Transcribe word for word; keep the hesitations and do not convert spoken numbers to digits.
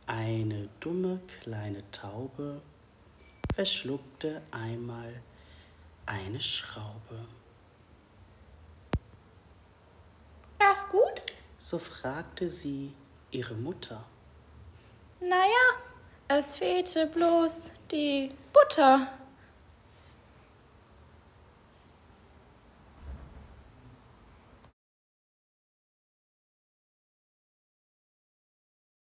Eine dumme kleine Taube verschluckte einmal eine Schraube. War's gut? So fragte sie ihre Mutter. Naja, es fehlte bloß die Butter.